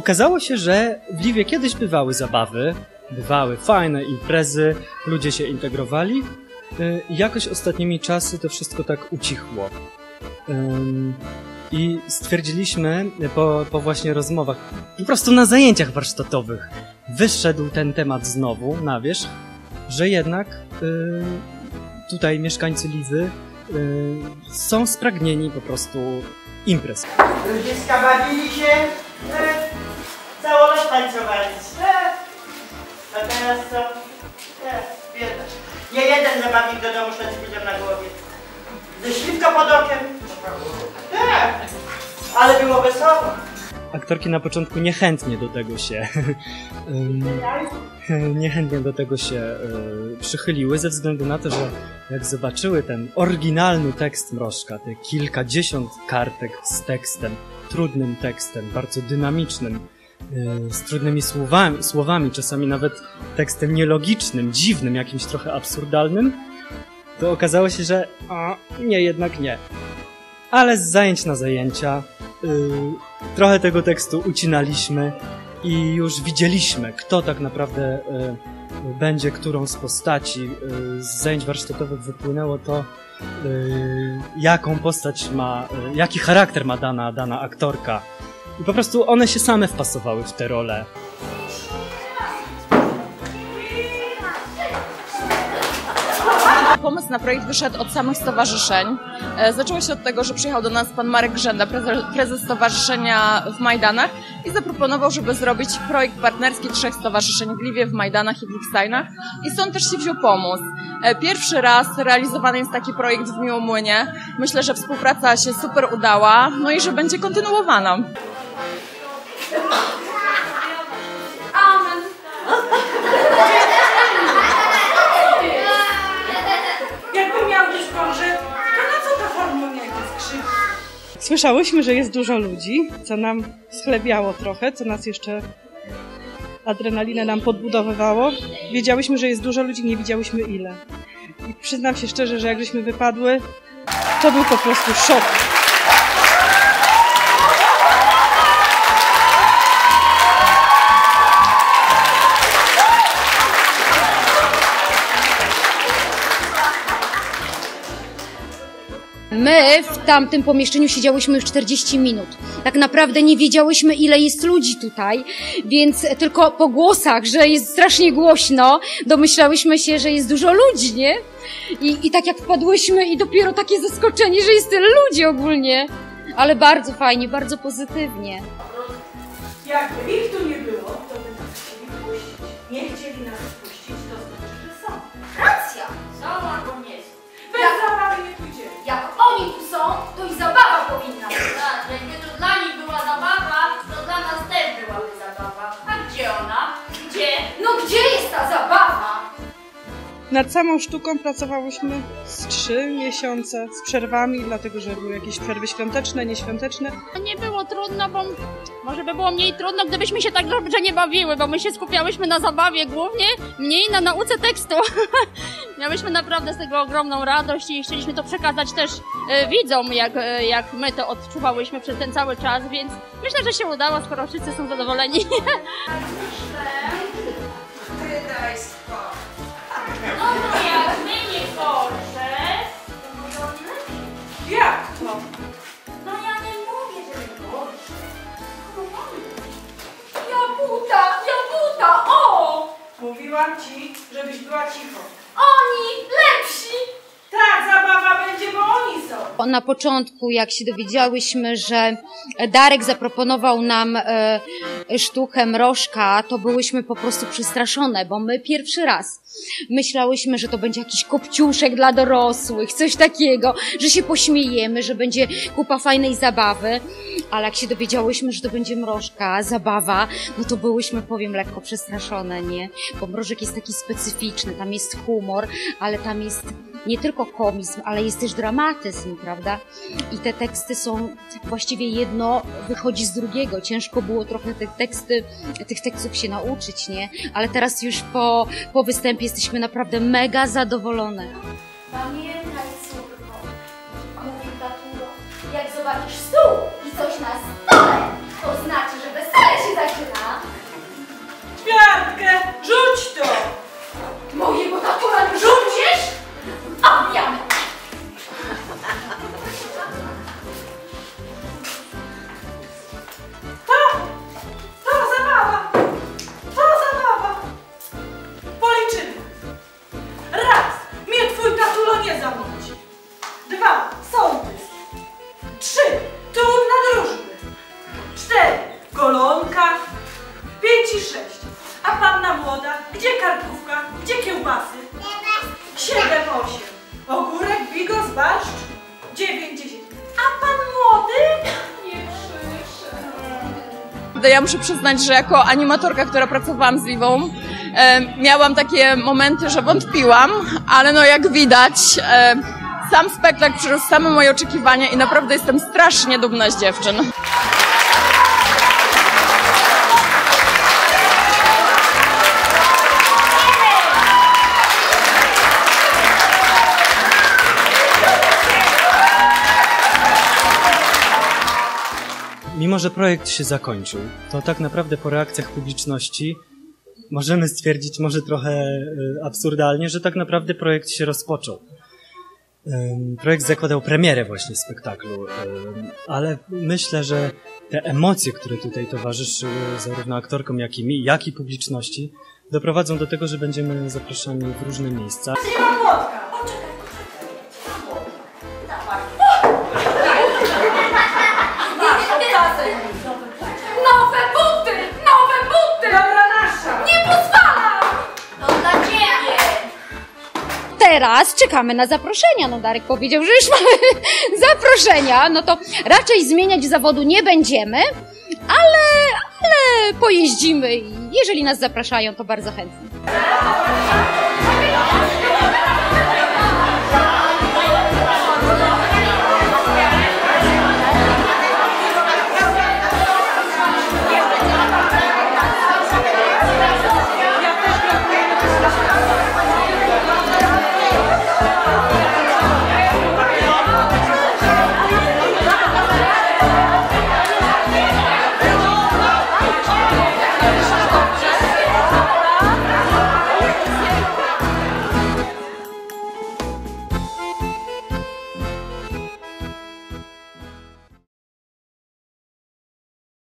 Okazało się, że w Lwiwie kiedyś bywały zabawy, bywały fajne imprezy, ludzie się integrowali. Jakoś ostatnimi czasy to wszystko tak ucichło. I stwierdziliśmy po właśnie rozmowach, po prostu na zajęciach warsztatowych, wyszedł ten temat znowu na wierzch, że jednak tutaj mieszkańcy Liwy są spragnieni po prostu imprez. Ludziska bawili się, całą noc tańcowali. A teraz co? Bieda. Nie jeden zabawnik do domu szedł z budzem na głowie. Ze śliwką pod okiem. Tak, ale było wesoło. Aktorki na początku niechętnie do tego się przychyliły, ze względu na to, że jak zobaczyły ten oryginalny tekst Mrożka, te kilkadziesiąt kartek z tekstem, trudnym tekstem, bardzo dynamicznym, z trudnymi słowami, czasami nawet tekstem nielogicznym, dziwnym, jakimś trochę absurdalnym, to okazało się, że nie, jednak nie. Ale z zajęć na zajęcia trochę tego tekstu ucinaliśmy i już widzieliśmy, kto tak naprawdę będzie którą z postaci. Z zajęć warsztatowych wypłynęło to, jaką postać ma, jaki charakter ma dana aktorka. I po prostu one się same wpasowały w te role. Pomysł na projekt wyszedł od samych stowarzyszeń. Zaczęło się od tego, że przyjechał do nas pan Marek Grzenda, prezes stowarzyszenia w Majdanach i zaproponował, żeby zrobić projekt partnerski 3 stowarzyszeń w Liwie, w Majdanach i w Lichsteinach i stąd też się wziął pomysł. Pierwszy raz realizowany jest taki projekt w Miłomłynie. Myślę, że współpraca się super udała, no i że będzie kontynuowana. Słyszałyśmy, że jest dużo ludzi, co nam schlebiało trochę, co nas jeszcze adrenalinę nam podbudowywało. Wiedziałyśmy, że jest dużo ludzi, nie widziałyśmy ile. I przyznam się szczerze, że jak żeśmy wypadły, to był po prostu szok. My w tamtym pomieszczeniu siedziałyśmy już 40 minut. Tak naprawdę nie wiedziałyśmy, ile jest ludzi tutaj, więc tylko po głosach, że jest strasznie głośno, domyślałyśmy się, że jest dużo ludzi, nie? I tak jak wpadłyśmy i dopiero takie zaskoczenie, że jest tyle ludzi ogólnie. Ale bardzo fajnie, bardzo pozytywnie. Jakby ich tu nie było, to by nas chcieli wpuścić. Nie chcieli nas wpuścić, to znaczy, że są. Racja! Są albo nie są. Bez zabawy nie pójdziemy. Jak oni tu są, to i zabawa powinna być. Tak, jakby to dla nich była zabawa, to dla nas też byłaby zabawa. A gdzie ona? Gdzie? No gdzie jest ta zabawa? Nad samą sztuką pracowałyśmy z 3 miesiące z przerwami, dlatego że były jakieś przerwy świąteczne, nieświąteczne. Nie było trudno, bo może by było mniej trudno, gdybyśmy się tak dobrze nie bawiły, bo my się skupiałyśmy na zabawie głównie, mniej na nauce tekstu. Miałyśmy naprawdę z tego ogromną radość i chcieliśmy to przekazać też widzom, jak my to odczuwałyśmy przez ten cały czas, więc myślę, że się udało, skoro wszyscy są zadowoleni. Wydaj spokój. No to jak my nie gorsze, to może oni lepiej. Jak to? No ja nie mówię, że my gorsze. Jabuta, o! Mówiłam ci, żebyś była cicho. Oni lepsi! Tak, zabawa będzie, bo oni są. Na początku, jak się dowiedziałyśmy, że Darek zaproponował nam sztukę Mrożka, to byłyśmy po prostu przestraszone, bo my pierwszy raz myślałyśmy, że to będzie jakiś kopciuszek dla dorosłych, coś takiego, że się pośmiejemy, że będzie kupa fajnej zabawy, ale jak się dowiedziałyśmy, że to będzie Mrożka, zabawa, no to byłyśmy, powiem, lekko przestraszone, nie? Bo Mrożek jest taki specyficzny, tam jest humor, ale tam jest nie tylko komizm, ale jest też dramatyzm, prawda? I te teksty są, właściwie jedno wychodzi z drugiego. Ciężko było trochę tych tekstów się nauczyć, nie? Ale teraz już po występie jesteśmy naprawdę mega zadowolone. Pamiętaj, córko, mówił taturo, jak zobaczysz stół i coś na stole, to znaczy, że wesele się zaczyna. kartkę, rzuć to! Mojego tatura nie rzucisz? A ja! To zabawa! To zabawa! Policzymy. Raz, mnie twój tatulo nie zamąci. 2, sołtys. 3, trudna drużby. 4, golonka. 5 i 6. A panna młoda, gdzie karkówka, gdzie kiełbasy? 7, 8. Ogórek, bigos, barszcz. 9, 10. A pan młody? Nie przyszedł. Ja muszę przyznać, że jako animatorka, która pracowałam z Liwą, miałam takie momenty, że wątpiłam, ale no jak widać, sam spektakl przyrósł same moje oczekiwania i naprawdę jestem strasznie dumna z dziewczyn. Mimo że projekt się zakończył, to tak naprawdę po reakcjach publiczności możemy stwierdzić, może trochę absurdalnie, że tak naprawdę projekt się rozpoczął. Projekt zakładał premierę właśnie spektaklu, ale myślę, że te emocje, które tutaj towarzyszyły zarówno aktorkom, jak i publiczności, doprowadzą do tego, że będziemy zapraszani w różne miejsca. Nie ma młotka. Nowe buty! Nowe buty! Dobra nasza. Nie pozwalam! To dla ciebie! Teraz czekamy na zaproszenia. No Darek powiedział, że już mamy zaproszenia, no to raczej zmieniać zawodu nie będziemy, ale pojeździmy i jeżeli nas zapraszają, to bardzo chętnie.